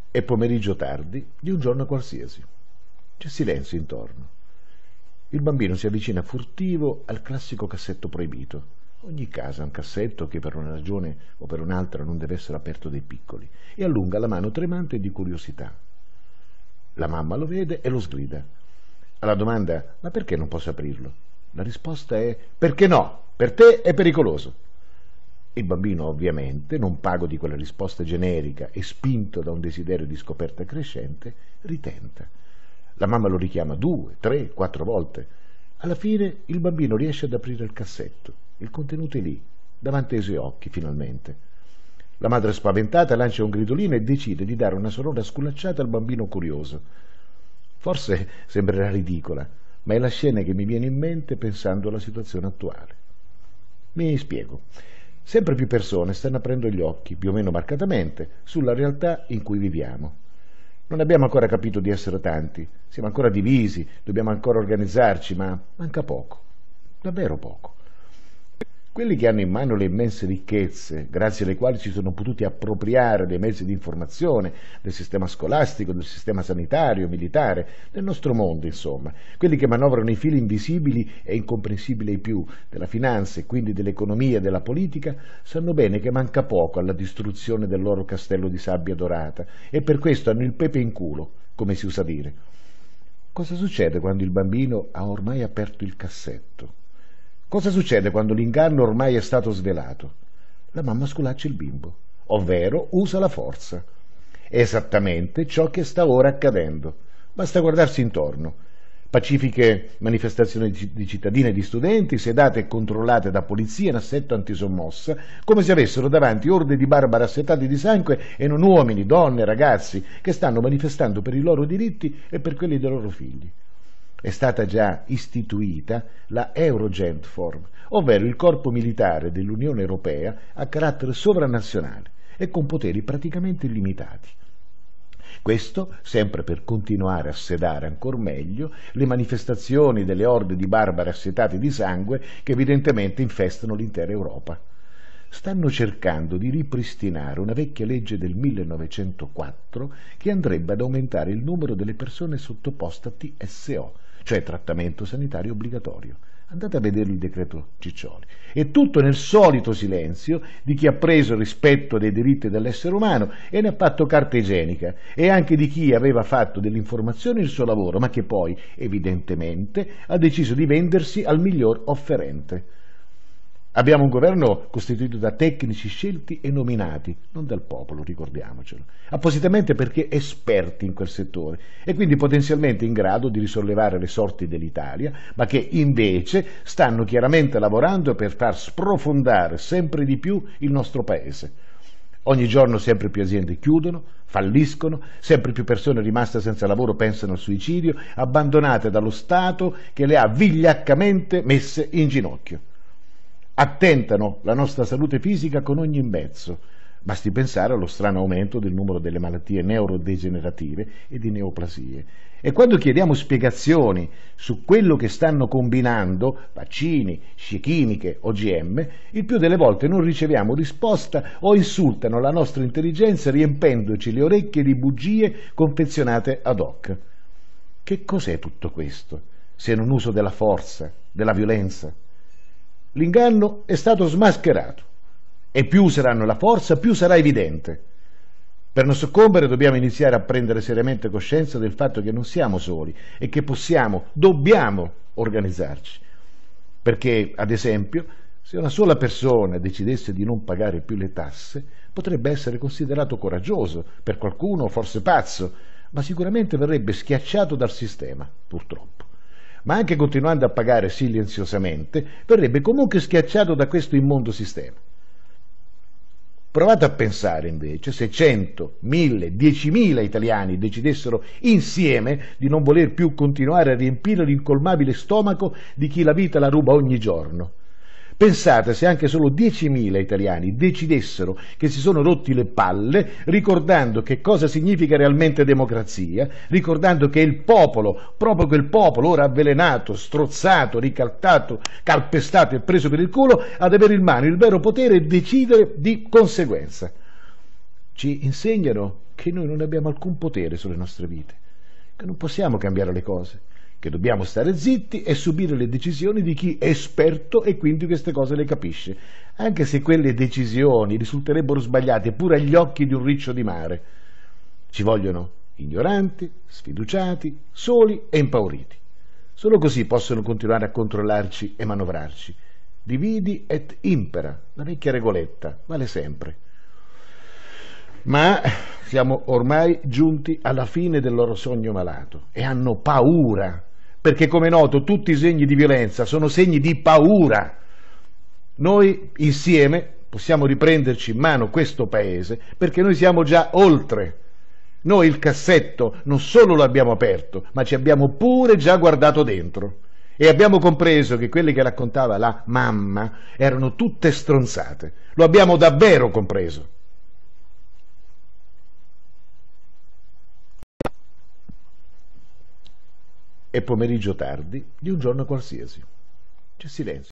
È pomeriggio tardi di un giorno qualsiasi. C'è silenzio intorno. Il bambino si avvicina furtivo al classico cassetto proibito. Ogni casa ha un cassetto che per una ragione o per un'altra non deve essere aperto dai piccoli, e allunga la mano tremante di curiosità. La mamma lo vede e lo sgrida. Alla domanda «Ma perché non posso aprirlo?» la risposta è «Perché no? Per te è pericoloso». Il bambino, ovviamente, non pago di quella risposta generica e spinto da un desiderio di scoperta crescente, ritenta. La mamma lo richiama 2, 3, 4 volte. Alla fine il bambino riesce ad aprire il cassetto. Il contenuto è lì, davanti ai suoi occhi, finalmente. La madre spaventata lancia un gridolino e decide di dare una sonora sculacciata al bambino curioso. Forse sembrerà ridicola, ma è la scena che mi viene in mente pensando alla situazione attuale. Mi spiego. Sempre più persone stanno aprendo gli occhi, più o meno marcatamente, sulla realtà in cui viviamo. Non abbiamo ancora capito di essere tanti, siamo ancora divisi, dobbiamo ancora organizzarci, ma manca poco, davvero poco. Quelli che hanno in mano le immense ricchezze, grazie alle quali si sono potuti appropriare dei mezzi di informazione, del sistema scolastico, del sistema sanitario, militare, del nostro mondo, insomma, quelli che manovrano i fili invisibili e incomprensibili ai più della finanza e quindi dell'economia e della politica, sanno bene che manca poco alla distruzione del loro castello di sabbia dorata e per questo hanno il pepe in culo, come si usa dire. Cosa succede quando il bambino ha ormai aperto il cassetto? Cosa succede quando l'inganno ormai è stato svelato? La mamma sculaccia il bimbo, ovvero usa la forza. È esattamente ciò che sta ora accadendo. Basta guardarsi intorno. Pacifiche manifestazioni di cittadini e di studenti, sedate e controllate da polizia in assetto antisommossa, come se avessero davanti orde di barbari assetati di sangue e non uomini, donne, ragazzi, che stanno manifestando per i loro diritti e per quelli dei loro figli. È stata già istituita la Eurogentform, ovvero il corpo militare dell'Unione Europea a carattere sovranazionale e con poteri praticamente illimitati. Questo sempre per continuare a sedare ancor meglio le manifestazioni delle orde di barbari assetati di sangue che evidentemente infestano l'intera Europa. Stanno cercando di ripristinare una vecchia legge del 1904 che andrebbe ad aumentare il numero delle persone sottoposte a TSO, cioè trattamento sanitario obbligatorio. Andate a vedere il decreto Ciccioli. E tutto nel solito silenzio di chi ha preso il rispetto dei diritti dell'essere umano e ne ha fatto carta igienica, e anche di chi aveva fatto dell'informazione il suo lavoro, ma che poi, evidentemente, ha deciso di vendersi al miglior offerente. Abbiamo un governo costituito da tecnici scelti e nominati, non dal popolo, ricordiamocelo, appositamente perché esperti in quel settore e quindi potenzialmente in grado di risollevare le sorti dell'Italia, ma che invece stanno chiaramente lavorando per far sprofondare sempre di più il nostro Paese. Ogni giorno sempre più aziende chiudono, falliscono, sempre più persone rimaste senza lavoro pensano al suicidio, abbandonate dallo Stato che le ha vigliaccamente messe in ginocchio. Attentano la nostra salute fisica con ogni mezzo. Basti pensare allo strano aumento del numero delle malattie neurodegenerative e di neoplasie. E quando chiediamo spiegazioni su quello che stanno combinando, vaccini, scie chimiche, OGM, il più delle volte non riceviamo risposta o insultano la nostra intelligenza riempendoci le orecchie di bugie confezionate ad hoc. Che cos'è tutto questo, se non uso della forza, della violenza? L'inganno è stato smascherato e più useranno la forza, più sarà evidente. Per non soccombere dobbiamo iniziare a prendere seriamente coscienza del fatto che non siamo soli e che dobbiamo organizzarci. Perché, ad esempio, se una sola persona decidesse di non pagare più le tasse, potrebbe essere considerato coraggioso, per qualcuno forse pazzo, ma sicuramente verrebbe schiacciato dal sistema, purtroppo. Ma anche continuando a pagare silenziosamente, verrebbe comunque schiacciato da questo immondo sistema. Provate a pensare invece se 100, 1000, 10.000 italiani decidessero insieme di non voler più continuare a riempire l'incolmabile stomaco di chi la vita la ruba ogni giorno. Pensate se anche solo 10.000 italiani decidessero che si sono rotti le palle, ricordando che cosa significa realmente democrazia, ricordando che il popolo, proprio quel popolo ora avvelenato, strozzato, ricaltato, calpestato e preso per il culo, ad avere in mano il vero potere e decidere di conseguenza. ci insegnano che noi non abbiamo alcun potere sulle nostre vite, che non possiamo cambiare le cose, che dobbiamo stare zitti e subire le decisioni di chi è esperto e quindi queste cose le capisce, anche se quelle decisioni risulterebbero sbagliate pure agli occhi di un riccio di mare. Ci vogliono ignoranti, sfiduciati, soli e impauriti. Solo così possono continuare a controllarci e manovrarci. Dividi et impera, la vecchia regoletta, vale sempre. Ma siamo ormai giunti alla fine del loro sogno malato e hanno paura, perché come è noto tutti i segni di violenza sono segni di paura. Noi insieme possiamo riprenderci in mano questo paese perché noi siamo già oltre. Noi il cassetto non solo lo abbiamo aperto, ma ci abbiamo pure già guardato dentro e abbiamo compreso che quelle che raccontava la mamma erano tutte stronzate. Lo abbiamo davvero compreso. È pomeriggio tardi di un giorno qualsiasi. C'è silenzio.